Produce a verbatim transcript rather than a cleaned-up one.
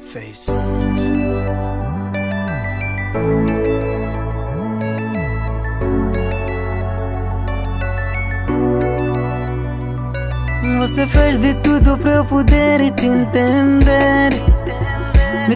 Face. Você fez de tudo pra eu poder te entender.